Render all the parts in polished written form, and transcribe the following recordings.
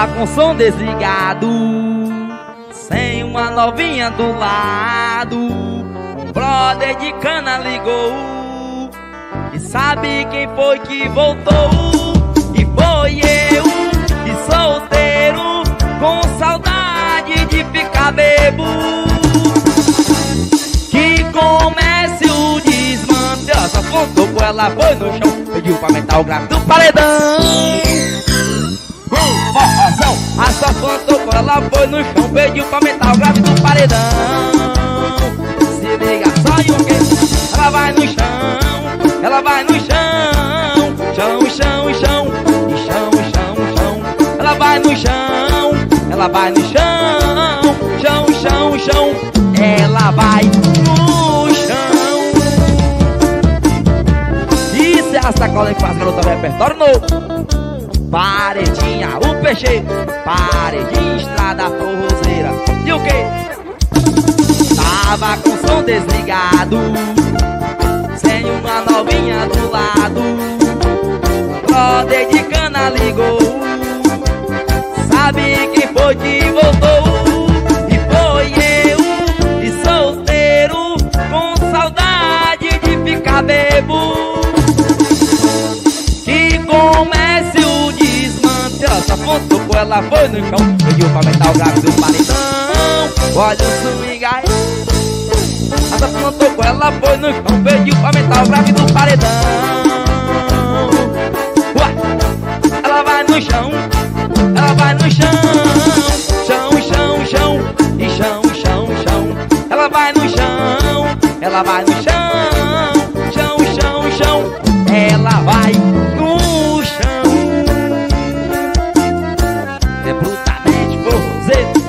Tava com o som desligado, sem uma novinha do lado. Um brother de cana ligou, e sabe quem foi que voltou? E foi eu, e solteiro, com saudade de ficar bebo. Que comece o desmantel. Essa fonte com ela foi no chão, pediu pra aumentar o grave do paredão. Forrozão, a safona tocou, ela foi no chão, pediu pra aumentar o grave do paredão. Se liga só e o que? Ela vai no chão, ela vai no chão. Chão, chão, chão, e chão, chão, chão. Ela vai no chão, ela vai no chão. Chão, chão, chão, ela vai no chão. Isso é a sacola que faz garota repertório novo. Paredinha, o peixe, paredinha, estrada forrozeira. E o que? Tava com o som desligado, sem uma novinha do lado. Brother de cana ligou, sabe quem foi que voltou? E foi eu, e solteiro, com saudade de ficar bebo. Que comece o desmantel. Essa fonte tocou, ela foi no chão, pediu pra aumentar o grave do paredão. Olha o swing aí. Essa fonte tocou, ela foi no chão, pediu pra aumentar o grave do paredão. Ué, ela vai no chão, ela vai no chão. Chão, chão, chão, e chão, chão, chão. Ela vai no chão, ela vai no chão. Chão, chão, chão, ela vai no chão. É brutamente forrozeiro.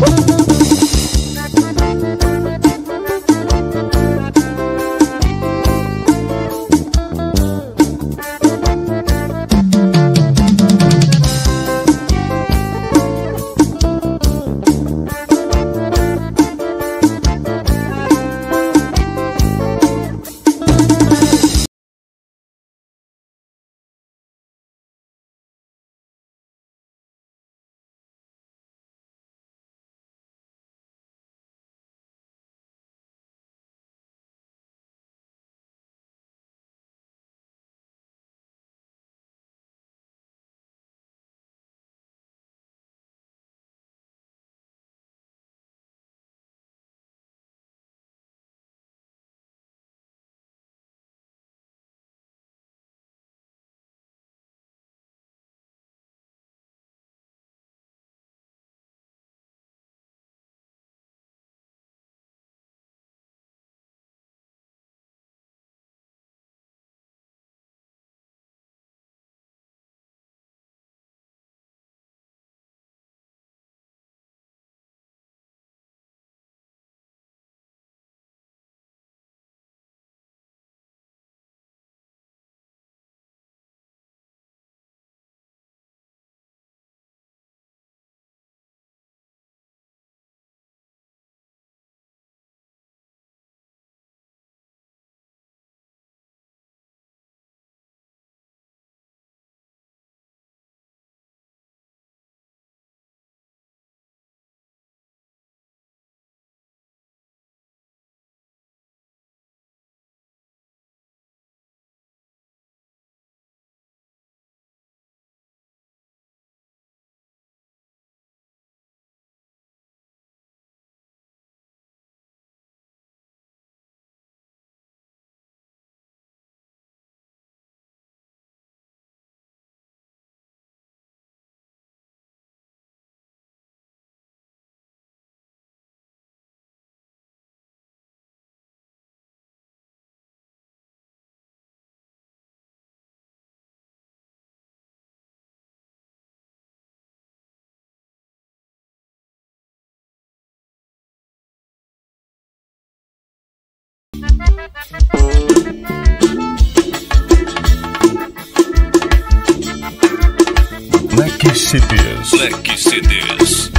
Black CDs. Black CDs.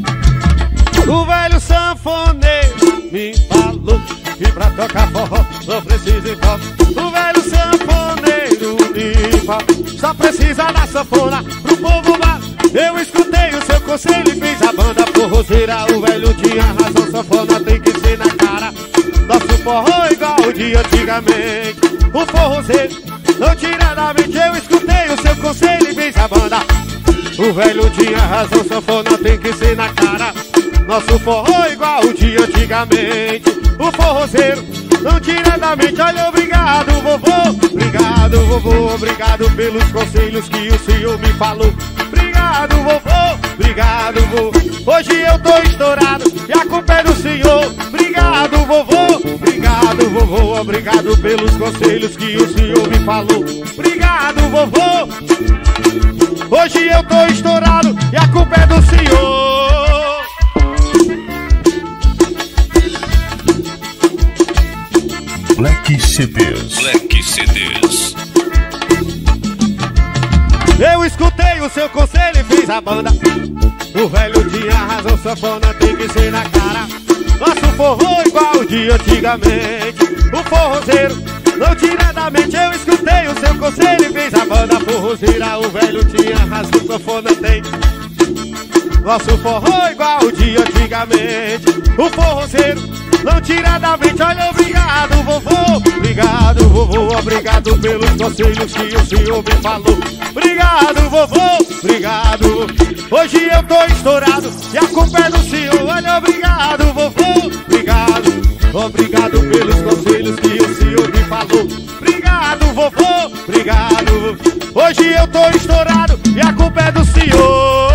O velho sanfoneiro me falou que pra tocar forró só precisa de copo. O velho sanfoneiro me falou, só precisa da sanfona pro povo lá. Eu escuto escutei o seu conselho e fiz a banda forrozeira. O velho tinha razão, sanfona tem que ser na cara. Nosso forró é igual o de antigamente. O forrozeiro não tira da mente. Eu escutei o seu conselho e fiz a banda. O velho tinha razão, sanfona tem que ser na cara. Nosso forró é igual o de antigamente. O forrozeiro não tira da mente. Olha, obrigado, vovô. Obrigado, vovô. Obrigado pelos conselhos que o senhor me falou. Obrigado, vovô. Obrigado, vovô. Hoje eu tô estourado e a culpa é do senhor. Obrigado, vovô. Obrigado, vovô. Obrigado pelos conselhos que o senhor me falou. Obrigado, vovô. Hoje eu tô estourado e a culpa é do senhor. Black CDs. Black CDs. Eu escutei o seu conselho e fiz a banda. O velho tinha razão, sanfona tem que ser na cara. Nosso forró igual de antigamente. O forrozeiro não tira da mente. Eu escutei o seu conselho e fiz a banda forrozeira. O velho tinha razão, sanfona tem. Nosso forró igual de antigamente. O forrozeiro não tira da mente. Olha, obrigado, vovô. Obrigado, vovô. Obrigado pelos conselhos que o senhor me falou. Obrigado, vovô. Obrigado. Hoje eu tô estourado e a culpa é do senhor. Olha, obrigado, vovô. Obrigado. Obrigado pelos conselhos que o senhor me falou. Obrigado, vovô. Obrigado. Hoje eu tô estourado e a culpa é do senhor.